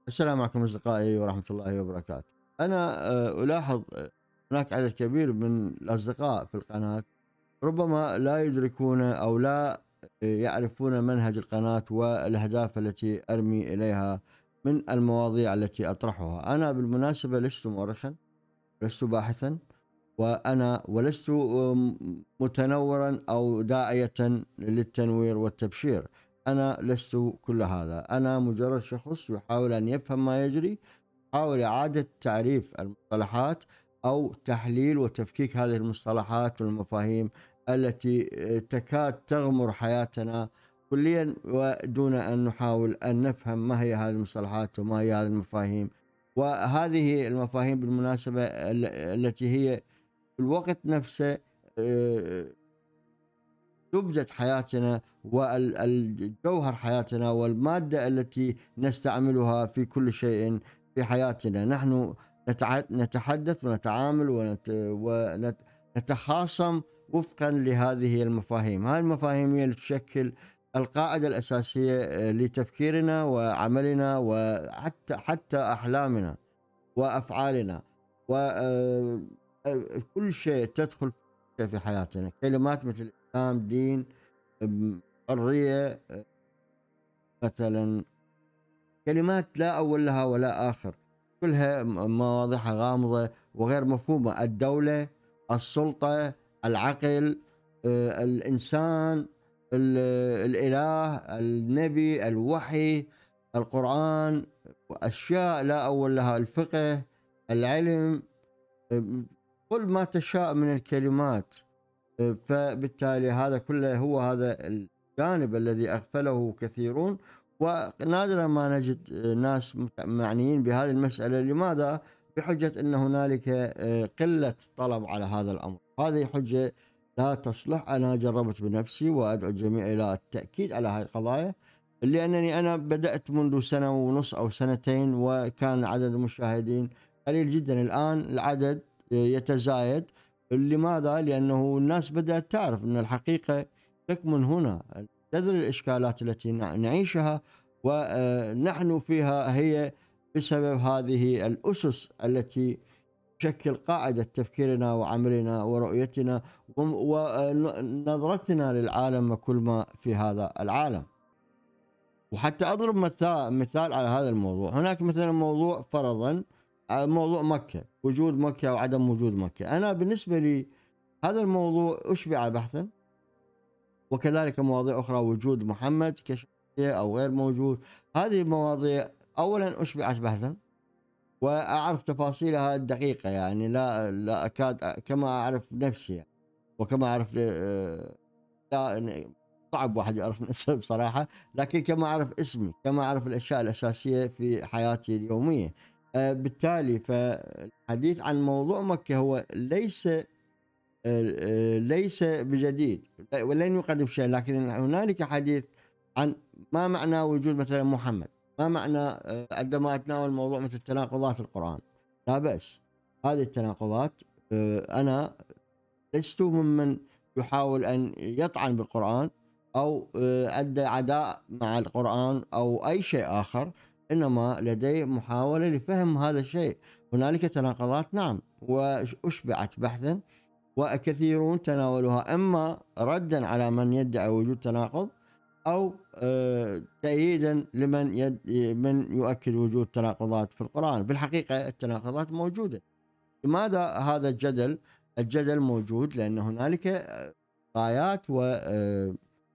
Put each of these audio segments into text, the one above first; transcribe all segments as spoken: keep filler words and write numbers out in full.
السلام عليكم أصدقائي ورحمة الله وبركاته. أنا آه، ألاحظ آه، هناك عدد كبير من الأصدقاء في القناة ربما لا يدركون أو لا آه، يعرفون منهج القناة والأهداف التي أرمي إليها من المواضيع التي أطرحها. أنا بالمناسبة لست مؤرخا، لست باحثا، وأنا ولست آم، متنورا أو داعية للتنوير والتبشير. أنا لست كل هذا، أنا مجرد شخص يحاول أن يفهم ما يجري، حاول إعادة تعريف المصطلحات أو تحليل وتفكيك هذه المصطلحات والمفاهيم التي آه، تكاد تغمر حياتنا كليا، ودون أن نحاول أن نفهم ما هي هذه المصطلحات وما هي هذه المفاهيم. وهذه المفاهيم بالمناسبة ال- التي هي في الوقت نفسه آه، زبدة حياتنا والجوهر حياتنا والمادة التي نستعملها في كل شيء في حياتنا. نحن نتع- نتحدث ونتعامل ونت- ونتخاصم وفقا لهذه المفاهيم. هذه المفاهيم هي اللي تشكل القاعدة الأساسية آه، لتفكيرنا وعملنا وحتى حتى أحلامنا وأفعالنا وكل شيء تدخل في حياتنا. كلمات مثل الإسلام، دين، أم، حرية، أه، مثلا كلمات لا أول لها ولا آخر، كلها م- مواضيعها غامضة وغير مفهومة. الدولة، السلطة، العقل، أه، الإنسان، ال- الإله، النبي، الوحي، القرآن، أشياء لا أول لها. الفقه، العلم، أم، قل ما تشاء من الكلمات. فبالتالي هذا كله هو هذا الجانب الذي أغفله كثيرون، ونادرا ما نجد ناس مت- معنيين بهذه المسألة. لماذا؟ بحجة أن هنالك آه، قلة طلب على هذا الأمر. هذه حجة لا تصلح. أنا جربت بنفسي وأدعو الجميع إلى التأكيد على هذه القضايا، لأنني أنا بدأت منذ سنة ونص أو سنتين وكان عدد المشاهدين قليل جدا. الآن العدد يتزايد. لماذا؟ لأنه الناس بدأت تعرف أن الحقيقة تكمن هنا. تدري الإشكالات التي نع- نعيشها ونحن فيها هي بسبب هذه الأسس التي تشكل قاعدة تفكيرنا وعملنا ورؤيتنا وم- ونظرتنا للعالم وكل ما في هذا العالم. وحتى أضرب مثال مثال على هذا الموضوع. هناك مثلا موضوع فرضا آه، موضوع مكة، وجود مكة أو عدم وجود مكة. أنا بالنسبة لي هذا الموضوع أشبع بحثا، وكذلك مواضيع أخرى، وجود محمد كشخصية أو غير موجود. هذه المواضيع أولا أشبعت بحثا وأعرف تفاصيلها الدقيقة، يعني لا لا أكاد كما أعرف نفسي يعني. وكما أعرف آه، لا يعني صعب واحد يعرف نفسه بصراحة، لكن كما أعرف اسمي، كما أعرف الأشياء الأساسية في حياتي اليومية. آه، بالتالي فالحديث عن موضوع مكة هو ليس آه، ليس بجديد ولن يقدم شيء، لكن هنالك حديث عن ما معنى وجود مثلا محمد، ما معنى آه، عندما أتناول موضوع مثل تناقضات القرآن. لا بأس. هذه التناقضات آه، أنا لست ممن يحاول أن يطعن بالقرآن أو آه، أدى عداء مع القرآن أو أي شيء آخر، إنما لدي محاولة لفهم هذا الشيء. هنالك تناقضات نعم، وأشبعت بحثا، وكثيرون تناولوها إما ردا على من يدعي وجود تناقض أو آه، تأييدا لمن يد من يؤكد وجود تناقضات في القرآن. بالحقيقة التناقضات موجودة. لماذا هذا الجدل؟ الجدل موجود لأن هنالك آه، غايات وأهداف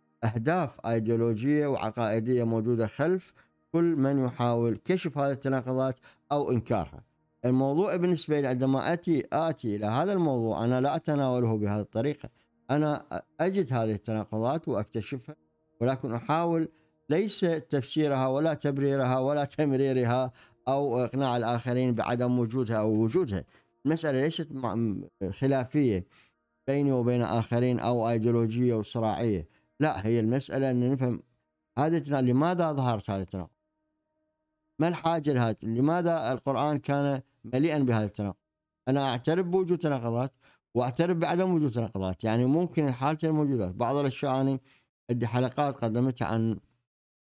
أيديولوجية وعقائدية موجودة خلف كل من يحاول كشف هذه التناقضات أو إنكارها. الموضوع بالنسبة لي عندما أتي آتي إلى هذا الموضوع أنا لا أتناوله بهذه الطريقة. أنا أجد هذه التناقضات وأكتشفها، ولكن أحاول ليس تفسيرها ولا تبريرها ولا تمريرها أو إقناع الآخرين بعدم وجودها أو وجودها. المسألة ليست مع- خلافية بيني وبين آخرين أو أيديولوجية وصراعية. لا، هي المسألة أن نفهم هذه التنا- لماذا ظهرت هذه التناقض؟ ما الحاجة لهذا؟ لماذا القرآن كان مليئا بهذه التناقض؟ أنا أعترف بوجود تناقضات وأعترف بعدم وجود تناقضات، يعني ممكن الحالتين موجودات. بعض الأشياء أنا عندي حلقات قدمتها عن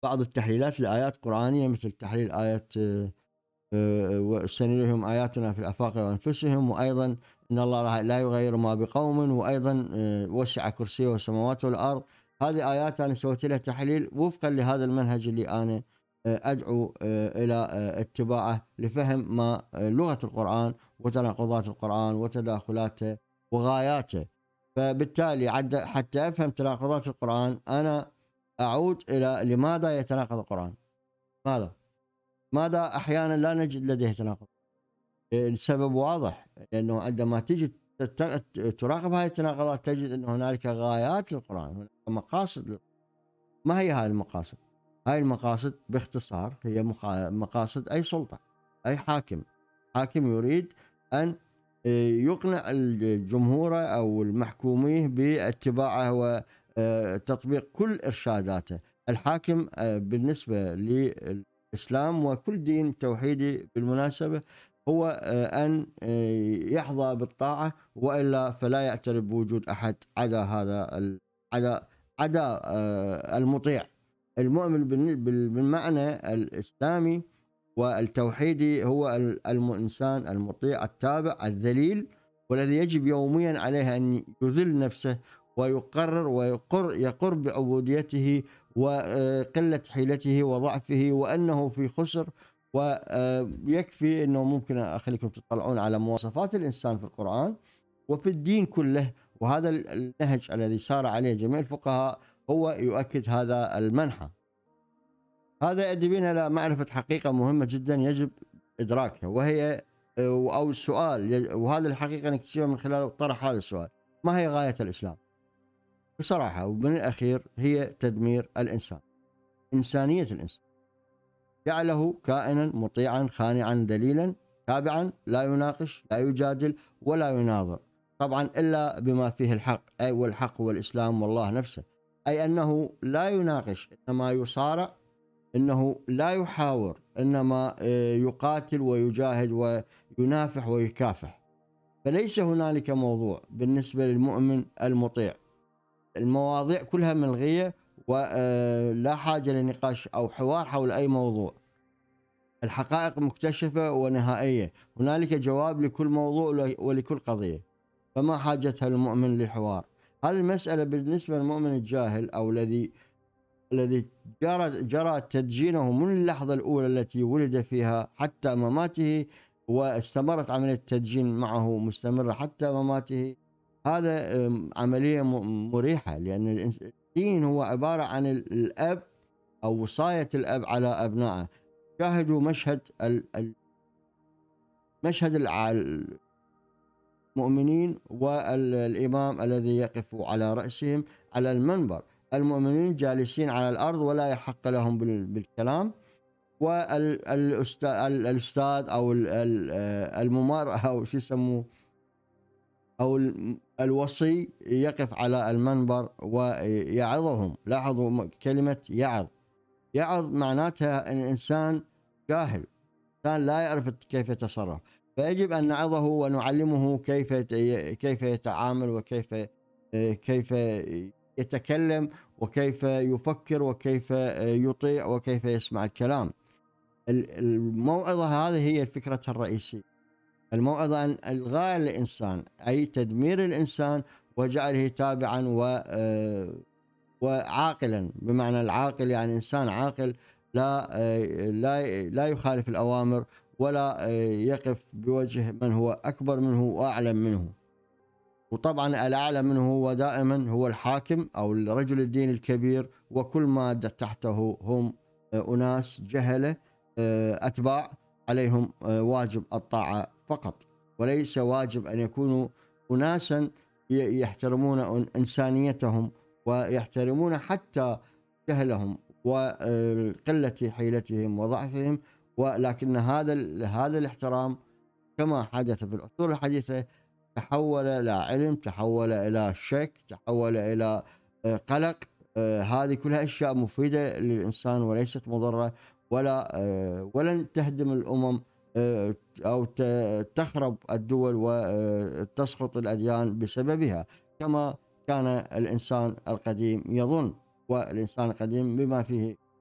بعض التحليلات لآيات قرآنية مثل تحليل آية آه، آه، وسنريهم آياتنا في الآفاق وأنفسهم، وأيضا إن الله لا يغير ما بقوم، وأيضا آه، وسع كرسيه السماوات والأرض. هذه آيات أنا سويت لها تحليل وفقا لهذا المنهج اللي أنا آه، أدعو آه، إلى آه، اتباعه لفهم ما آه، لغة القرآن وتناقضات القرآن وتداخلاته وغاياته. فبالتالي عد- حتى أفهم تناقضات القرآن أنا أعود إلى لماذا يتناقض القرآن. ماذا ماذا أحيانا لا نجد لديه تناقض. السبب واضح، لأنه عندما تجي تت- تراقب هذه التناقضات تجد أن هنالك غايات للقرآن، هناك مقاصد للقرآن. ما هي هذه المقاصد؟ هاي المقاصد باختصار هي مقا- مقاصد أي سلطة، أي حاكم. حاكم يريد أن يقنع الجمهور أو المحكوميه باتباعه وتطبيق كل إرشاداته. الحاكم آه، بالنسبة للإسلام وكل دين توحيدي بالمناسبة هو آه، أن آه، يحظى بالطاعة، وإلا فلا يعترف بوجود أحد عدا هذا ال- عدا عدا آه، المطيع. المؤمن بالن- بال- بالمعنى الإسلامي والتوحيدي هو ال- الإنسان المطيع التابع الذليل، والذي يجب يوميا عليه أن يذل نفسه ويقرر ويقر يقر بعبوديته وقلة حيلته وضعفه وأنه في خسر. ويكفي أنه ممكن أخليكم تطلعون على مواصفات الإنسان في القرآن وفي الدين كله، وهذا النهج الذي سار عليه جميع الفقهاء هو يؤكد هذا المنحى. هذا يؤدي بنا إلى معرفة حقيقة مهمة جدا يجب إدراكها، وهي أو السؤال، وهذا الحقيقة نكتشفها من خلال طرح هذا السؤال: ما هي غاية الإسلام؟ بصراحة ومن الأخير هي تدمير الإنسان، إنسانية الإنسان، جعله كائنا مطيعا خانعا دليلا تابعا لا يناقش لا يجادل ولا يناظر، طبعا إلا بما فيه الحق، أي والحق هو الإسلام والله نفسه. أي أنه لا يناقش، إنما يصارع، انه لا يحاور، انما يقاتل ويجاهد وينافح ويكافح. فليس هنالك موضوع بالنسبه للمؤمن المطيع، المواضيع كلها ملغيه ولا حاجه لنقاش او حوار حول اي موضوع. الحقائق مكتشفه ونهائيه، هنالك جواب لكل موضوع ولكل قضيه، فما حاجتها المؤمن للحوار. هذه المساله بالنسبه للمؤمن الجاهل او الذي الذي جرى جرى تدجينه من اللحظة الأولى التي ولد فيها حتى مماته، واستمرت عملية التدجين معه مستمرة حتى مماته. هذا عملية مريحة، لأن الدين هو عبارة عن الأب أو وصاية الأب على أبنائه. شاهدوا مشهد مشهد المؤمنين والإمام الذي يقف على رأسهم على المنبر، المؤمنين جالسين على الأرض ولا يحق لهم بالكلام، والأستاذ أو الممر أو شو يسموه أو الوصي يقف على المنبر ويعظهم. لاحظوا كلمة يعظ. يعظ معناتها أن إنسان جاهل، إنسان لا يعرف كيف يتصرف، فيجب أن نعظه ونعلمه كيف كيف يتعامل وكيف كيف يتكلم وكيف يفكر وكيف يطيع وكيف يسمع الكلام. الموعظة هذه هي الفكرة الرئيسية. الموعظة أن إلغاء الإنسان، أي تدمير الإنسان وجعله تابعا و وعاقلا. بمعنى العاقل يعني إنسان عاقل لا لا لا يخالف الأوامر ولا يقف بوجه من هو أكبر منه وأعلم منه. وطبعا الأعلى منه هو دائما هو الحاكم أو الرجل الدين الكبير، وكل ما تحته هم أناس جهلة أتباع عليهم واجب الطاعة فقط، وليس واجب أن يكونوا أناسا يحترمون إنسانيتهم ويحترمون حتى جهلهم وقلة حيلتهم وضعفهم. ولكن هذا هذا الاحترام كما حدث في العصور الحديثة تحول إلى علم، تحول إلى شك، تحول إلى قلق. هذه كلها أشياء مفيدة للإنسان وليست مضرة، ولا ولن تهدم الأمم أو تخرب الدول وتسقط الأديان بسببها كما كان الإنسان القديم يظن. والإنسان القديم بما فيه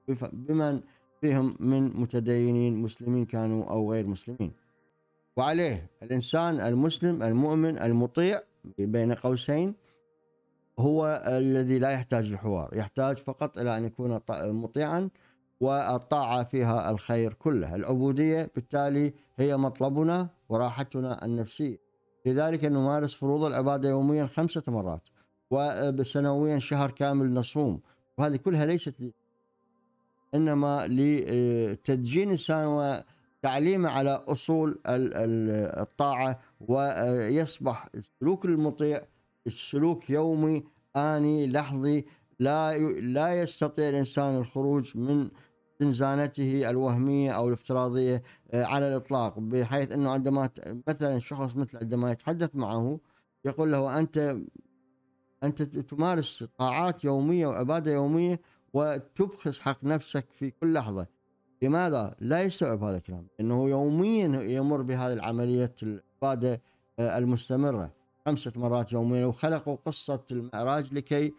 بمن فيهم من متدينين مسلمين كانوا أو غير مسلمين. وعليه الإنسان المسلم المؤمن المطيع بين قوسين هو الذي لا يحتاج لحوار، يحتاج فقط إلى أن يكون مطيعا، والطاعة فيها الخير كله. العبودية بالتالي هي مطلبنا وراحتنا النفسية، لذلك نمارس فروض العبادة يوميا خمسة مرات، وسنويا شهر كامل نصوم، وهذه كلها ليست لي إنما لتدجين الإنسان وتعليمه على أصول الطاعة، ويصبح السلوك المطيع السلوك يومي آني لحظي، لا لا يستطيع الإنسان الخروج من زنزانته الوهمية أو الافتراضية على الإطلاق، بحيث أنه عندما مثلا شخص مثل عندما يتحدث معه يقول له أنت أنت تمارس طاعات يومية وعبادة يومية وتبخس حق نفسك في كل لحظة. لماذا؟ لا يستوعب هذا الكلام، إنه يوميا يمر بهذه العملية العبادة المستمرة خمسة مرات يوميا. وخلقوا قصة المعراج لكي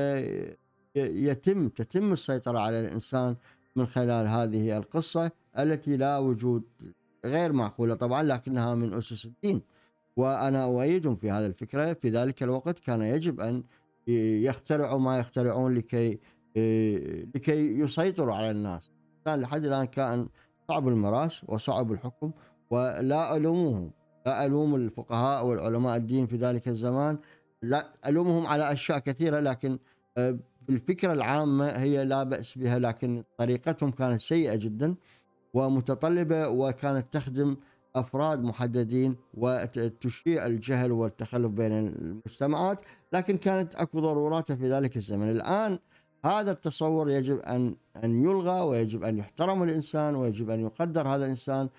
يتم تتم السيطرة على الإنسان من خلال هذه القصة التي لا وجود غير معقولة طبعا، لكنها من أسس الدين، وأنا أؤيدهم في هذه الفكرة. في ذلك الوقت كان يجب أن يخترعوا ما يخترعون لكي لكي يسيطروا على الناس. كان لحد الآن كان صعب المراس وصعب الحكم، ولا ألومهم، لا ألوم الفقهاء والعلماء الدين في ذلك الزمان، لا ألومهم على أشياء كثيرة، لكن في الفكرة العامة هي لا بأس بها، لكن طريقتهم كانت سيئة جدا ومتطلبة، وكانت تخدم أفراد محددين وتشيع الجهل والتخلف بين المجتمعات، لكن كانت أكو ضرورات في ذلك الزمن. الآن هذا التصور يجب أن أن يلغى، ويجب أن يحترم الإنسان، ويجب أن يقدر هذا الإنسان،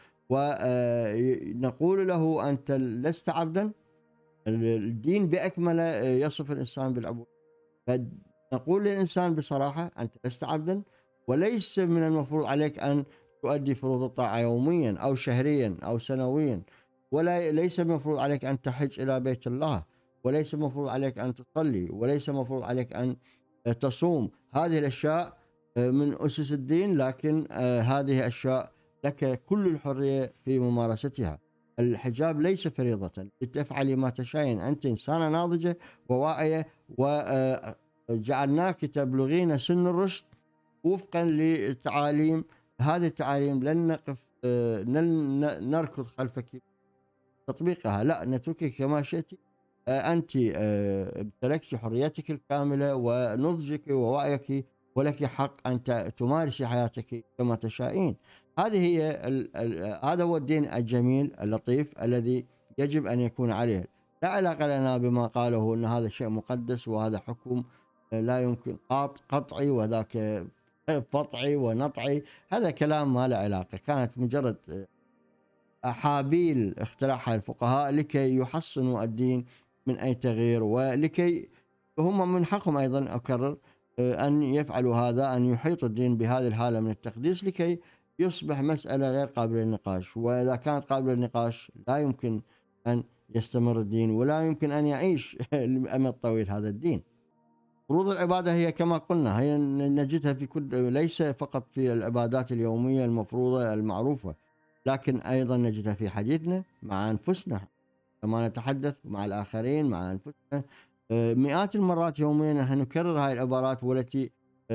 ونقول له أنت لست عبدا. الدين بأكمله يصف الإنسان بالعبودية، فنقول للإنسان بصراحة أنت لست عبدا، وليس من المفروض عليك أن تؤدي فروض الطاعة يوميا أو شهريا أو سنويا، ولا ليس المفروض عليك أن تحج إلى بيت الله، وليس المفروض عليك أن تصلي، وليس المفروض عليك أن تصوم. هذه الأشياء من أسس الدين، لكن هذه أشياء لك كل الحرية في ممارستها. الحجاب ليس فريضة لتفعلي ما تشاءين، أنت إنسانة ناضجة وواعية، وجعلناك تبلغين سن الرشد وفقا للتعاليم. هذه التعاليم لن نقف لن نركض خلفك تطبيقها، لا نتركك كما شئت. أنت امتلكت حريتك الكاملة ونضجك ووعيك، ولك حق أن تمارسي حياتك كما تشائين. هذه هي هذا هو الدين الجميل اللطيف الذي يجب أن يكون عليه. لا علاقة لنا بما قاله أن هذا شيء مقدس وهذا حكم لا يمكن قطعي وذاك فطعي ونطعي، هذا كلام ما له علاقة، كانت مجرد أحابيل اخترعها الفقهاء لكي يحصنوا الدين من أي تغيير، ولكي هم من حقهم أيضا أكرر أن يفعلوا هذا، أن يحيطوا الدين بهذه الحالة من التقديس لكي يصبح مسألة غير قابلة للنقاش. وإذا كانت قابلة للنقاش لا يمكن أن يستمر الدين، ولا يمكن أن يعيش لأمد طويل هذا الدين. فروض العبادة هي كما قلنا هي نجدها في كل، ليس فقط في العبادات اليومية المفروضة المعروفة، لكن أيضا نجدها في حديثنا مع أنفسنا لما نتحدث مع الآخرين مع أنفسنا. مئات المرات يوميا نحن نكرر هاي العبارات، والتي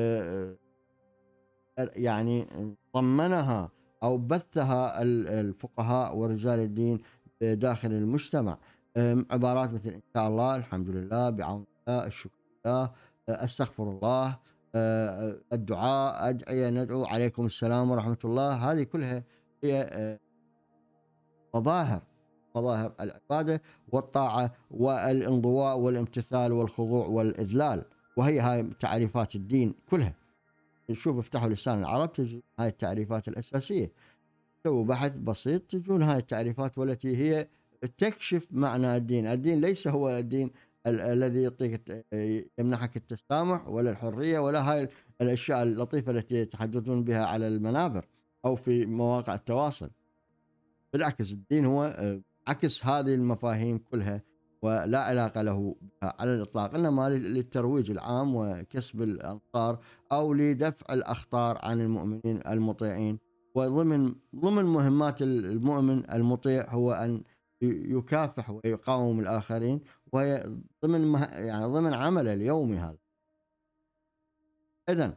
يعني ضمنها أو بثها الفقهاء ورجال الدين داخل المجتمع. عبارات مثل إن شاء الله، الحمد لله، بعون الله، الشكر لله، استغفر الله، الدعاء، أدعية، ندعو، عليكم السلام ورحمة الله. هذه كلها هي مظاهر مظاهر العبادة والطاعة والانضواء والامتثال والخضوع والإذلال، وهي هاي تعريفات الدين كلها. شوف افتحوا لسان العرب تجد هاي التعريفات الأساسية، سووا بحث بسيط تجون هاي التعريفات، والتي هي تكشف معنى الدين. الدين ليس هو الدين ال الذي يعطيك يمنحك التسامح ولا الحرية ولا هاي الأشياء اللطيفة التي يتحدثون بها على المنابر أو في مواقع التواصل. بالعكس الدين هو عكس هذه المفاهيم كلها، ولا علاقة له بها على الإطلاق، إنما للترويج العام وكسب الأنصار أو لدفع الأخطار عن المؤمنين المطيعين. وضمن ضمن مهمات المؤمن المطيع هو أن يكافح ويقاوم الآخرين، وهي ضمن يعني ضمن عمله اليومي هذا. إذن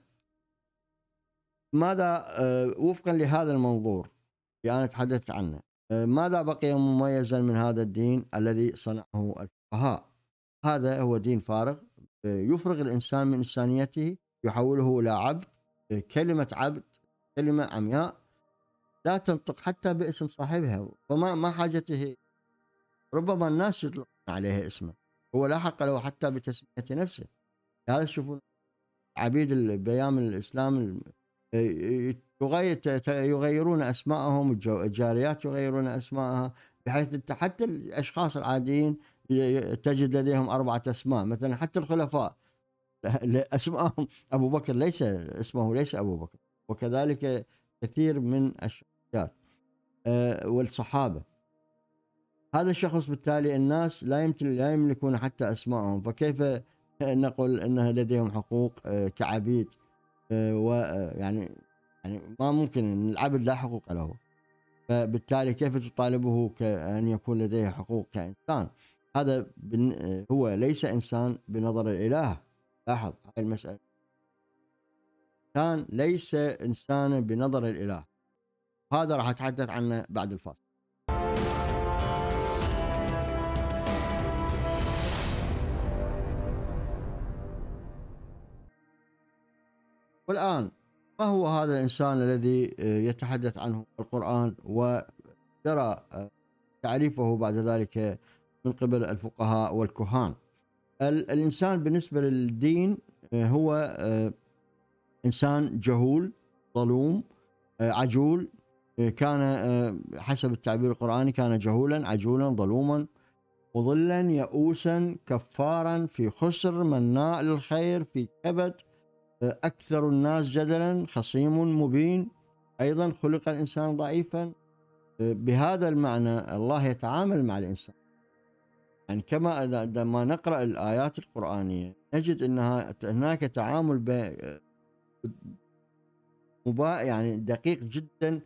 ماذا وفقا لهذا المنظور اللي أنا تحدثت عنه، ماذا بقي مميزا من هذا الدين الذي صنعه الفقهاء؟ هذا هو دين فارغ يفرغ الإنسان من إنسانيته، يحوله إلى عبد. كلمة عبد كلمة عمياء لا تنطق حتى باسم صاحبها، وما ما حاجته، ربما الناس يطلقون عليه اسمه، هو لا حق له حتى بتسمية نفسه. هذا تشوفون عبيد بأيام الإسلام يغيرون أسماءهم، الجاريات يغيرون أسماءها، بحيث أنت حتى الأشخاص العاديين تجد لديهم أربعة أسماء. مثلا حتى الخلفاء أسماءهم أبو بكر ليس اسمه ليس أبو بكر، وكذلك كثير من الشخصيات والصحابة. هذا الشخص بالتالي الناس لا يمكن لا يملكون حتى أسماءهم، فكيف نقول أنها لديهم حقوق كعبيد؟ ويعني يعني ما ممكن أن العبد لا حقوق له، فبالتالي كيف تطالبه كأن يكون لديه حقوق كإنسان؟ هذا هو ليس إنسان بنظر الإله. لاحظ هاي المسألة، كان ليس إنسانا بنظر الإله. هذا راح أتحدث عنه بعد الفاصل. والآن ما هو هذا الإنسان الذي يتحدث عنه القرآن وجرى تعريفه بعد ذلك من قبل الفقهاء والكهان؟ الإنسان بالنسبة للدين هو إنسان جهول ظلوم عجول. كان حسب التعبير القرآني كان جهولا عجولا ظلوما مضلا يئوسا كفارا في خسر مناع للخير في كبد أكثر الناس جدلا خصيم مبين. أيضا خلق الإنسان ضعيفا. بهذا المعنى الله يتعامل مع الإنسان، يعني كما عندما نقرأ الآيات القرآنية نجد أنها هناك تعامل مبا يعني دقيق جدا،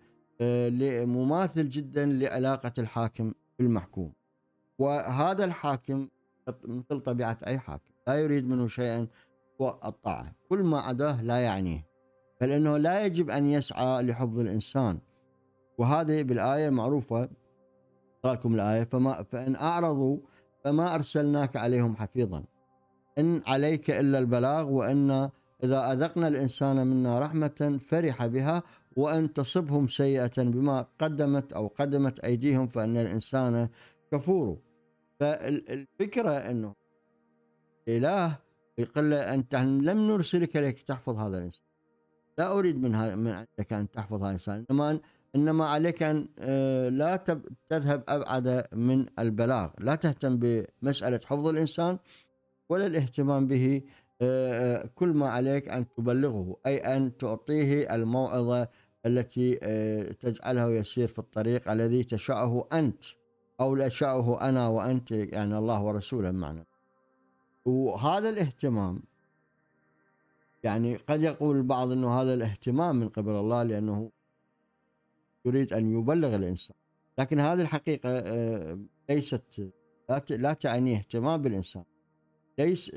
مماثل جدا لعلاقة الحاكم بالمحكوم. وهذا الحاكم مثل طبيعة أي حاكم لا يريد منه شيئا والطاعة، كل ما عداه لا يعنيه، بل أنه لا يجب أن يسعى لحفظ الإنسان. وهذه بالآية معروفة، قالكم الآية فما فإن أعرضوا فما أرسلناك عليهم حفيظا إن عليك إلا البلاغ وإن إذا أذقنا الإنسان منا رحمة فرح بها وأن تصبهم سيئة بما قدمت أو قدمت أيديهم فإن الإنسان كفور. فالفكرة أنه الإله يقول له أنت لم نرسلك لك تحفظ هذا الإنسان، لا أريد من من عندك أن تحفظ هذا الإنسان، إنما إنما عليك أن لا تذهب أبعد من البلاغ، لا تهتم بمسألة حفظ الإنسان ولا الاهتمام به. كل ما عليك أن تبلغه، أي أن تعطيه الموعظة التي تجعله يسير في الطريق الذي تشاءه أنت أو لا شاءه أنا وأنت، يعني الله ورسوله معنا. وهذا الاهتمام يعني قد يقول البعض أنه هذا الاهتمام من قبل الله لأنه يريد أن يبلغ الإنسان، لكن هذه الحقيقة ليست لا تعني اهتمام بالإنسان. ليس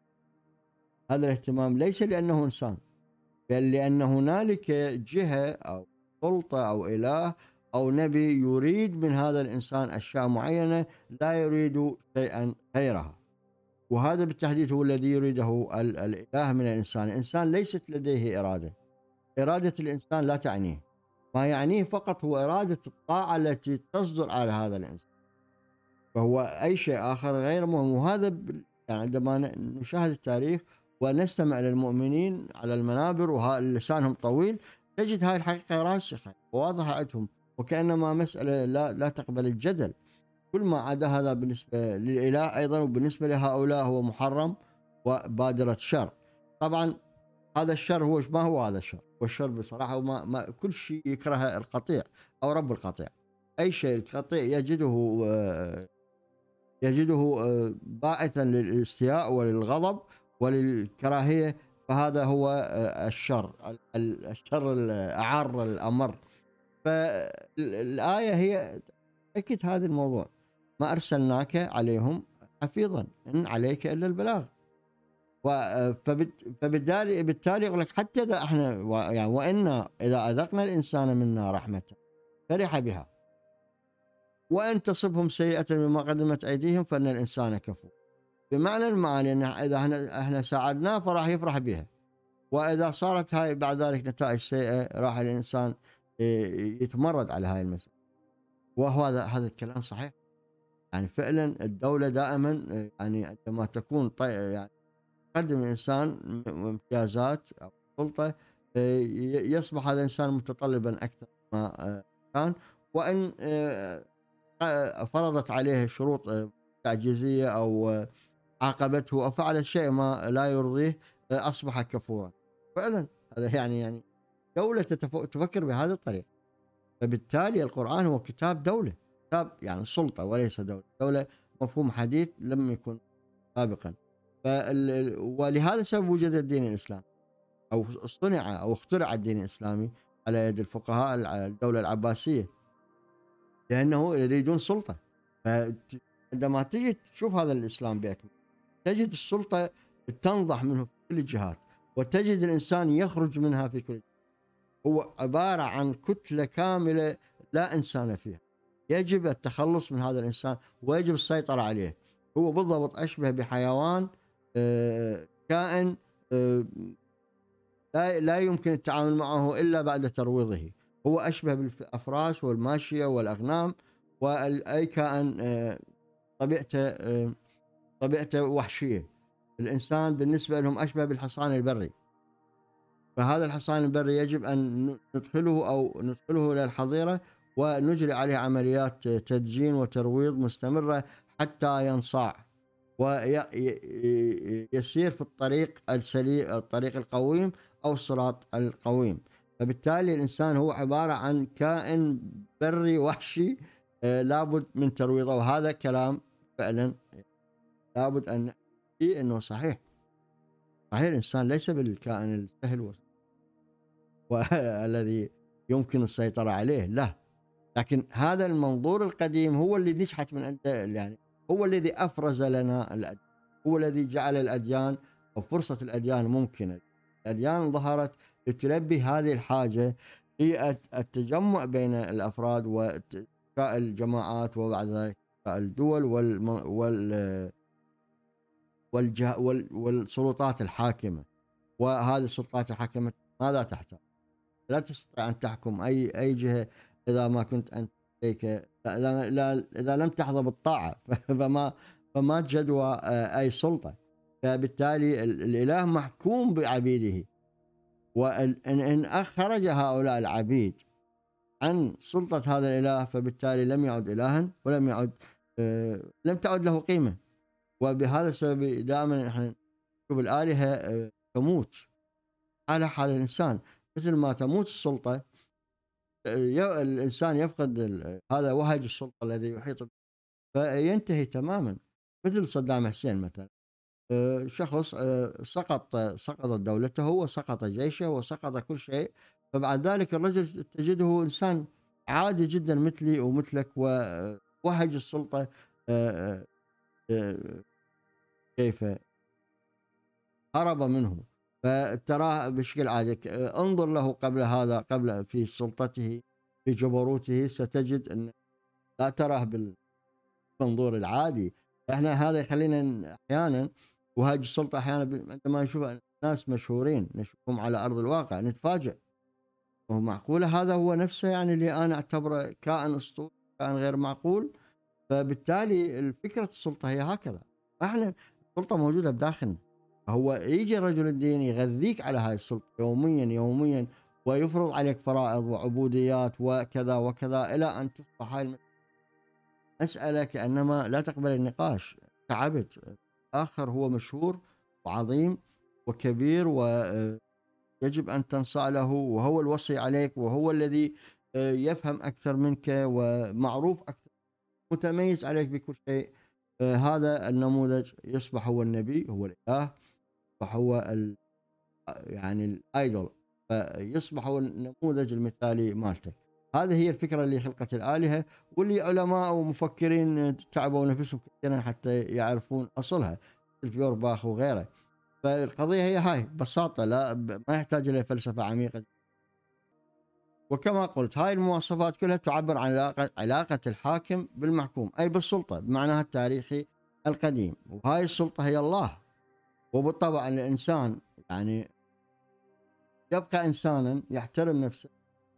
هذا الاهتمام ليس لأنه إنسان، بل لأن هنالك جهة أو سلطة أو إله أو نبي يريد من هذا الإنسان أشياء معينة لا يريد شيئا غيرها. وهذا بالتحديد هو الذي يريده الإله من الإنسان. الإنسان ليست لديه إرادة، إرادة الإنسان لا تعنيه، ما يعنيه فقط هو إرادة الطاعة التي تصدر على هذا الإنسان، فهو أي شيء آخر غير مهم. وهذا يعني عندما نشاهد التاريخ ونستمع للمؤمنين على المنابر ولسانهم طويل تجد هاي الحقيقة راسخة وواضحة عندهم، وكأنما مسألة لا, لا تقبل الجدل. كل ما عدا هذا بالنسبة للإله أيضا وبالنسبة لهؤلاء هو محرم وبادرة شر. طبعا هذا الشر هو ما هو هذا الشر؟ والشر بصراحة ما, ما كل شيء يكرهه القطيع أو رب القطيع. أي شيء القطيع يجده يجده آه، باعثا للاستياء وللغضب وللكراهية، فهذا هو آه، الشر، ال- ال- الشر الأعر الأمر. فالآية هي تأكد هذا الموضوع: ما أرسلناك عليهم حفيظا إن عليك إلا البلاغ. و- فبت- فبالتالي بالتالي يقول لك حتى إذا احنا و- يعني وإنا إذا أذقنا الإنسان منا رحمة فرح بها وإن تصبهم سيئة بما قدمت أيديهم فإن الإنسان كفور. بمعنى المعاني أن إذا احنا احنا ساعدناه فراح يفرح بها، وإذا صارت هاي بعد ذلك نتائج سيئة راح الإنسان إيه، يتمرد على هاي المسألة. وهو هذا هذا الكلام صحيح. يعني فعلا الدولة دائما إيه، يعني عندما تكون طي... يعني تقدم الإنسان م- امتيازات أو سلطة، إيه، ي- يصبح هذا الإنسان متطلبا أكثر ما آه، كان. وإن آه، آه، فرضت عليه شروط آه، تعجيزية أو آه، عاقبته أو فعل شيء ما لا يرضيه آه، أصبح كفورا. فعلا هذا يعني يعني دولة تتف- تفكر بهذه الطريقة. فبالتالي القرآن هو كتاب دولة، كتاب يعني سلطة وليس دولة. دولة مفهوم حديث لم يكن سابقا. فال... ولهذا سبب وجد الدين الإسلامي، أو صنع أو اخترع الدين الإسلامي على يد الفقهاء الع- الدولة العباسية، لأنه يريدون سلطة. فعندما تجي تشوف هذا الإسلام بأكمله تجد السلطة تنضح منه في كل الجهات، وتجد الإنسان يخرج منها في كل جهة. هو عبارة عن كتلة كاملة لا إنسان فيها، يجب التخلص من هذا الإنسان ويجب السيطرة عليه. هو بالضبط أشبه بحيوان، آه، كائن آه، لا لا يمكن التعامل معه إلا بعد ترويضه. هو أشبه بالأفراش والماشية والأغنام وأي كائن آه، طبيعته آه، طبيعته وحشية. الإنسان بالنسبة لهم أشبه بالحصان البري. فهذا الحصان البري يجب أن ندخله أو ندخله إلى الحظيرة ونجري عليه عمليات تدجين وترويض مستمرة حتى ينصاع ويسير في الطريق السليم، الطريق القويم أو الصراط القويم. فبالتالي الإنسان هو عبارة عن كائن بري وحشي آه، لابد من ترويضه. وهذا كلام فعلا لابد أن نأتي أنه صحيح. صحيح الإنسان ليس بالكائن السهل والذي يمكن السيطرة عليه، لا. لكن هذا المنظور القديم هو اللي نجحت من عنده، يعني هو الذي أفرز لنا الأديان، هو الذي جعل الأديان أو فرصة الأديان ممكنة. الأديان ظهرت لتلبي هذه الحاجة في التجمع بين الأفراد وإنشاء الجماعات وبعد ذلك الدول والم... وال... والجه... وال... والسلطات الحاكمة. وهذه السلطات الحاكمة ماذا تحتاج؟ لا تستطيع أن تحكم أي أي جهة إذا ما كنت أنت لديك، لا لا إذا لم تحظى بالطاعة فما فما جدوى آه، أي سلطة. فبالتالي ال- الإله محكوم بعبيده، وإن إن أخرج هؤلاء العبيد عن سلطة هذا الإله فبالتالي لم يعد إلها ولم يعد آه، لم تعد له قيمة. وبهذا السبب دائما احنا نشوف الآلهة آه، تموت على حال الإنسان، مثل ما تموت السلطة ي- الإنسان يفقد ال- هذا وهج السلطة الذي يحيط به فينتهي تماما. مثل صدام حسين مثلا، آه، شخص آه، سقط سقطت دولته وسقط جيشه وسقط كل شيء، فبعد ذلك الرجل تجده إنسان عادي جدا مثلي ومثلك ووهج السلطة. آه، آه، كيف هرب منه، فتراه بشكل عادي. ك- انظر له قبل هذا، قبل في سلطته في جبروته، ستجد أن لا تراه بالمنظور العادي. احنا هذا يخلينا ن- احيانا وهاج السلطه احيانا ب- عندما نشوف ناس مشهورين نشوفهم على ارض الواقع نتفاجئ، وهو معقوله هذا هو نفسه يعني اللي انا اعتبره كائن اسطوري، كائن غير معقول. فبالتالي فكره السلطه هي هكذا. احنا السلطه موجوده بداخلنا، هو يجي رجل الدين يغذيك على هاي السلطه يوميا يوميا ويفرض عليك فرائض وعبوديات وكذا وكذا الى ان تصبح هاي أسأله كأنما لا تقبل النقاش كعبد. آخر هو مشهور وعظيم وكبير ويجب أن تنصاع له، وهو الوصي عليك وهو الذي يفهم أكثر منك ومعروف أكثر، متميز عليك بكل شيء. آه، هذا النموذج يصبح هو النبي، هو الإله، يصبح هو ال يعني الايدول، فيصبح هو النموذج المثالي مالته. هذه هي الفكره اللي خلقت الالهه، واللي علماء ومفكرين تعبوا نفسهم كثيرا حتى يعرفون اصلها، مثل فيورباخ وغيره. فالقضيه هي هاي ببساطه، لا ب- ما يحتاج الى فلسفه عميقه. وكما قلت هاي المواصفات كلها تعبر عن علاقه علاقه الحاكم بالمحكوم، اي بالسلطه بمعناها التاريخي القديم، وهاي السلطه هي الله. وبالطبع الانسان يعني يبقى إنسانا يحترم نفسه،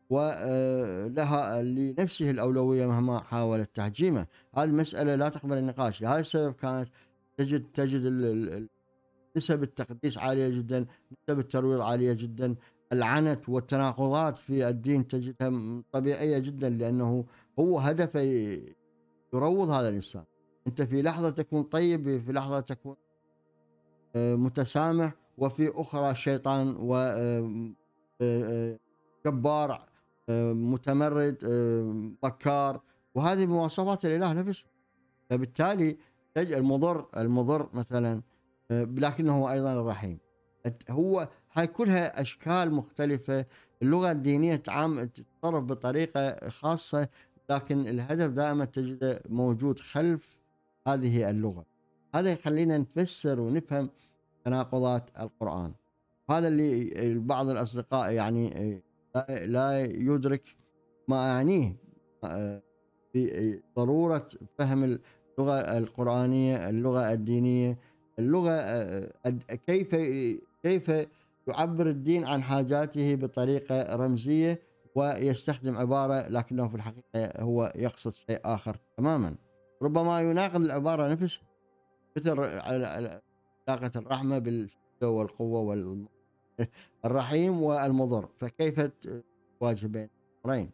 ولها لنفسه الأولوية مهما حاول تهجيمه. هذه المسألة لا تقبل النقاش. لهذا السبب كانت تجد تجد ال- ال- نسب التقديس عالية جدا، نسب الترويض عالية جدا، العنت والتناقضات في الدين تجدها م- طبيعية جدا، لأنه هو هدفه ي- يروض هذا الإنسان. أنت في لحظة تكون طيب، في لحظة تكون آه، متسامح، وفي أخرى شيطان و آه، آه، جبار، آه، متمرد، آه، مكار، وهذه مواصفات الإله نفسه. فبالتالي تج- المضر المضر مثلا، آه، لكنه هو أيضا الرحيم. الت- هو هاي كلها أشكال مختلفة. اللغة الدينية تعام تتصرف بطريقة خاصة، لكن الهدف دائما تجده موجود خلف هذه اللغة. هذا يخلينا نفسر ونفهم تناقضات القرآن. هذا اللي بعض الأصدقاء يعني لا لا يدرك ما أعنيه آه، بضرورة فهم اللغة القرآنية، اللغة الدينية، اللغة آه، الد- كيف كيف يعبر الدين عن حاجاته بطريقة رمزية، ويستخدم عبارة لكنه في الحقيقة هو يقصد شيء آخر تماما، ربما يناقض العبارة نفسها. مثل على- علاقة الرحمة بالشدة والقوة والرحيم والمضر، فكيف تواجه بين الأمرين؟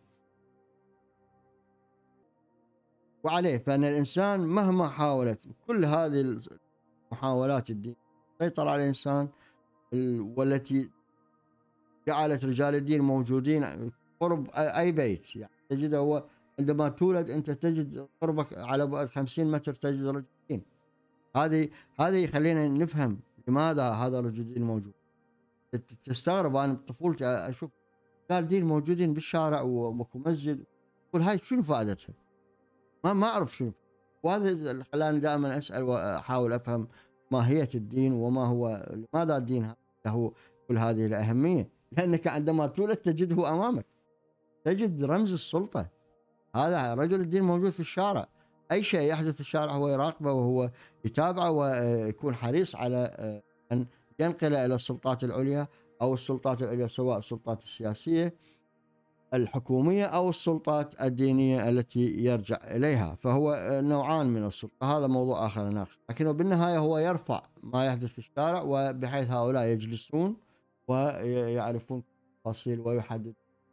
وعليه فإن الإنسان مهما حاولت كل هذه المحاولات الدين سيطر على الإنسان، ال- والتي جعلت رجال الدين موجودين قرب أي بيت. يعني تجد هو عندما تولد أنت تجد قربك على بعد خمسين متر تجد رجل دين. هذه هذه يخلينا نفهم لماذا هذا رجل الدين موجود. ت- تستغرب. أنا بطفولتي أشوف رجال دين موجودين بالشارع وماكو مسجد، أقول هاي شنو فائدتها؟ ما ما أعرف شنو. وهذا اللي خلاني دائما أسأل وأحاول أفهم ماهية الدين، وما هو لماذا الدين له كل هذه الأهمية. لأنك عندما تولد تجده أمامك، تجد رمز السلطة. هذا رجل الدين موجود في الشارع، أي شيء يحدث في الشارع هو يراقبه وهو يتابعه، ويكون حريص على أن ينقل إلى السلطات العليا، أو السلطات العليا سواء السلطات السياسية الحكومية أو السلطات الدينية التي يرجع إليها. فهو نوعان من السلطة، هذا موضوع آخر ناقش، لكنه بالنهاية هو يرفع ما يحدث في الشارع، وبحيث هؤلاء يجلسون ويعرفون تفاصيل ويحدد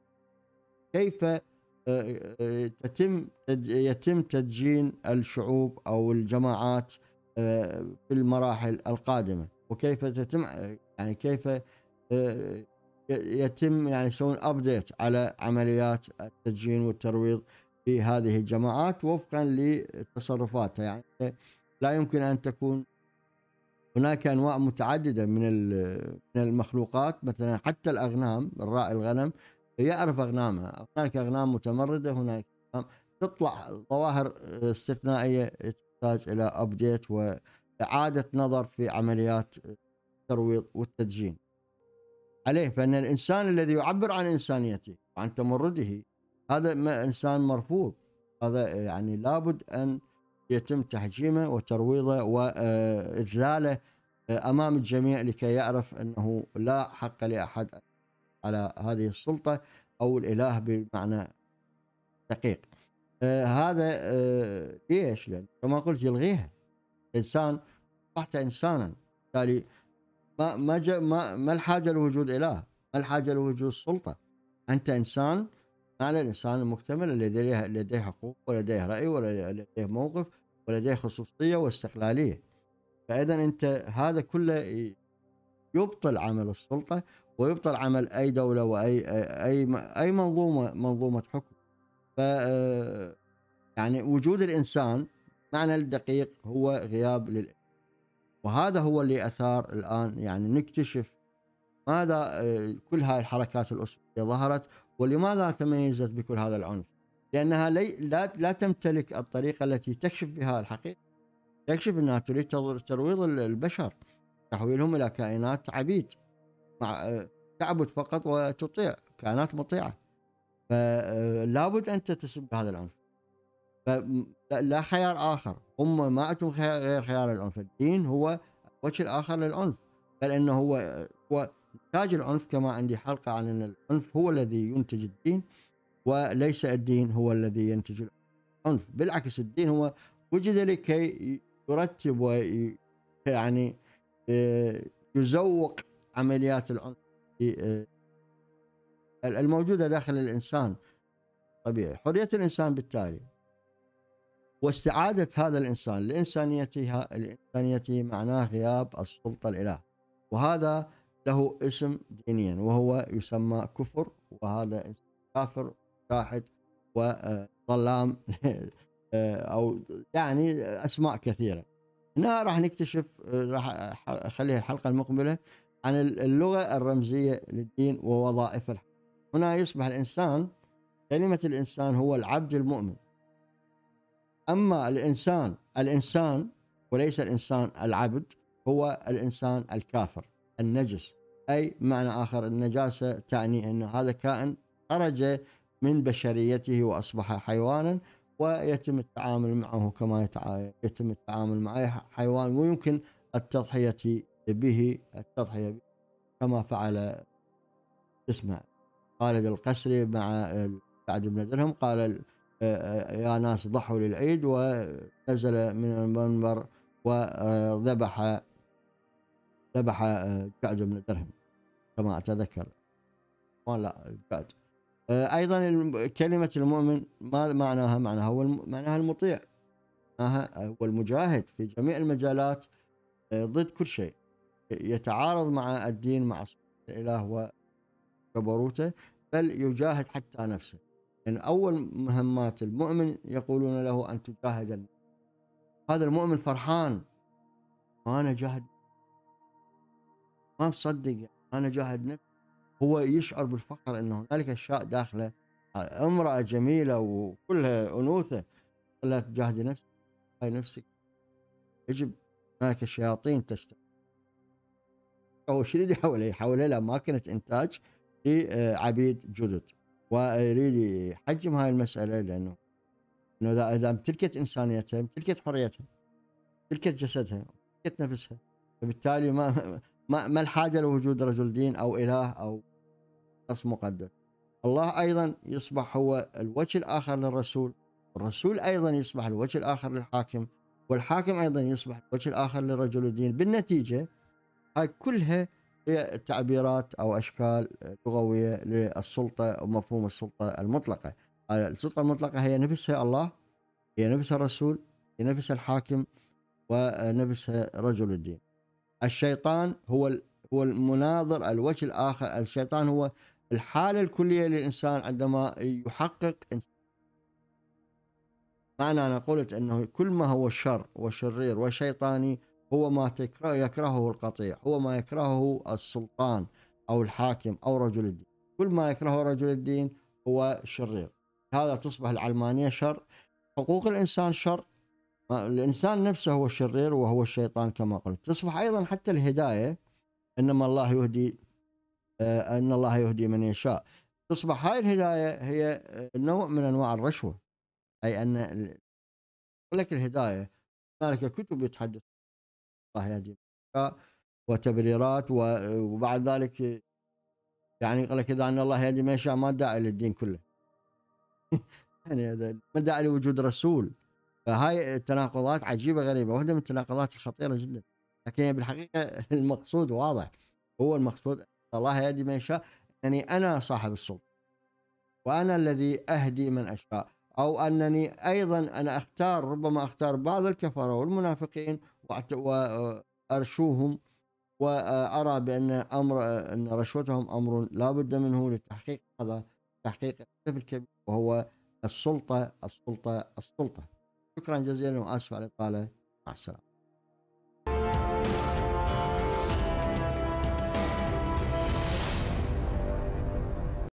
كيف آه، آه، تتم تد- يتم تدجين الشعوب أو الجماعات آه، في المراحل القادمة، وكيف تتم يعني كيف آه، يتم يعني يسوون ابديت على عمليات التدجين والترويض في هذه الجماعات وفقا لتصرفاتها. يعني لا يمكن ان تكون هناك انواع متعدده من ال- من المخلوقات، مثلا حتى الاغنام، الراعي الغنم يعرف اغنامها، هناك اغنام متمرده، هناك أغنام تطلع ظواهر استثنائيه تحتاج الى ابديت واعاده نظر في عمليات الترويض والتدجين. عليه فان الانسان الذي يعبر عن انسانيته وعن تمرده هذا ما انسان مرفوض. هذا يعني لابد ان يتم تحجيمه وترويضه واذلاله امام الجميع، لكي يعرف انه لا حق لاحد على هذه السلطه او الاله بمعنى دقيق. آه هذا آه ليش؟ لان كما قلت يلغيها. انسان اصبحت انسانا، بالتالي ما ما جا ما ما الحاجه لوجود اله؟ ما الحاجه لوجود سلطه؟ انت انسان، على الانسان المكتمل الذي لديه لديه حقوق ولديه راي ولديه موقف ولديه خصوصيه واستقلاليه. فاذا انت هذا كله يبطل عمل السلطه، ويبطل عمل اي دوله واي اي اي منظومه منظومه حكم. ف يعني وجود الانسان المعنى الدقيق هو غياب للإنسان. وهذا هو اللي أثار الآن يعني نكتشف ماذا آه، كل هاي الحركات الأسرية ظهرت، ولماذا تميزت بكل هذا العنف؟ لأنها لي لا لا تمتلك الطريقة التي تكشف بها الحقيقة، تكشف أنها تريد ترويض البشر، تحويلهم إلى كائنات عبيد مع آه، تعبد فقط وتطيع، كائنات مطيعة. فلا بد أن تتسم بهذا العنف، فلا خيار آخر. هم ما عندهم غير خيار العنف. الدين هو الوجه الآخر للعنف، بل أنه هو هو نتاج العنف. كما عندي حلقة عن أن العنف هو الذي ينتج الدين، وليس الدين هو الذي ينتج العنف. بالعكس، الدين هو وجد لكي يرتب ويعني يعني يزوق عمليات العنف الموجودة داخل الإنسان طبيعي. حرية الإنسان بالتالي واستعادة هذا الإنسان لإنسانيته لإنسانيته معناه غياب السلطة الإله، وهذا له اسم دينيا وهو يسمى كفر، وهذا كافر جاحد وظلام أو يعني أسماء كثيرة. هنا راح نكتشف، راح أخليها الحلقة المقبلة عن اللغة الرمزية للدين ووظائف. هنا يصبح الإنسان، كلمة الإنسان هو العبد المؤمن. أما الإنسان الإنسان وليس الإنسان العبد، هو الإنسان الكافر النجس. أي معنى آخر، النجاسة تعني أن هذا كائن خرج من بشريته وأصبح حيوانا، ويتم التعامل معه كما يتم التعامل مع أي حيوان، ويمكن التضحية به التضحية به كما فعل اسمه خالد القسري مع سعد بن درهم. قال يا ناس ضحوا للعيد، ونزل من المنبر وذبح ذبح سعد بن درهم كما أتذكر. لا سعد. أيضا كلمة المؤمن ما معناها؟ معناها هو معناها المطيع، معناها هو المجاهد في جميع المجالات ضد كل شيء يتعارض مع الدين، مع الإله وجبروته، بل يجاهد حتى نفسه. يعني أول مهمات المؤمن يقولون له أن تجاهد النفس. هذا المؤمن فرحان، أنا جاهد، ما مصدق أنا جاهد نفسي. هو يشعر بالفخر أنه هنالك أشياء داخله، امرأة جميلة وكلها أنوثة، لا تجاهد نفسك، هاي نفسك يجب. هنالك الشياطين تشتغل. هو شو يريد يحوله؟ يحوله لأماكن إنتاج لعبيد جدد، ويريد يحجم هاي المسألة، لأنه انه اذا اذا امتلكت انسانيتها، امتلكت حريتها، امتلكت جسدها، امتلكت نفسها، فبالتالي ما ما, ما الحاجه لوجود رجل دين او اله او شخص مقدس. الله ايضا يصبح هو الوجه الاخر للرسول، الرسول ايضا يصبح الوجه الاخر للحاكم، والحاكم ايضا يصبح الوجه الاخر لرجل الدين. بالنتيجه هاي كلها هي تعبيرات او اشكال لغويه للسلطه ومفهوم السلطه المطلقه. السلطه المطلقه هي نفسها الله، هي نفسها الرسول، هي نفسها الحاكم، ونفسها رجل الدين. الشيطان هو هو المناظر، الوجه الآخر. الشيطان هو الحالة الكلية للإنسان عندما يحقق. معنى أنا قلت أنه كل ما هو شر وشرير وشيطاني هو ما يكرهه القطيع، هو ما يكرهه السلطان أو الحاكم أو رجل الدين. كل ما يكرهه رجل الدين هو شرير. هذا تصبح العلمانية شر، حقوق الإنسان شر، الإنسان نفسه هو الشرير وهو الشيطان كما قلت. تصبح أيضا حتى الهداية، إنما الله يهدي آه أن الله يهدي من يشاء. تصبح هاي الهداية هي نوع من أنواع الرشوة، أي أن لك الهداية هنالك كتب يتحدث الله يهدي من يشاء وتبريرات، وبعد ذلك يعني يقول لك إذا أن الله يهدي من يشاء ما داعي للدين كله. يعني هذا ما داعي لوجود رسول. فهاي التناقضات عجيبة غريبة، واحدة من التناقضات الخطيرة جدا، لكن بالحقيقة المقصود واضح. هو المقصود الله يهدي من يشاء، يعني أنا صاحب السلطة وأنا الذي أهدي من أشاء، أو أنني أيضا أنا أختار، ربما أختار بعض الكفرة والمنافقين وأرشوهم، وأرى بأن أمر أن رشوتهم أمر لا بد منه لتحقيق هذا، تحقيق الهدف الكبير وهو السلطة السلطة السلطة. شكرا جزيلا واسف على الاطاله. مع السلامه.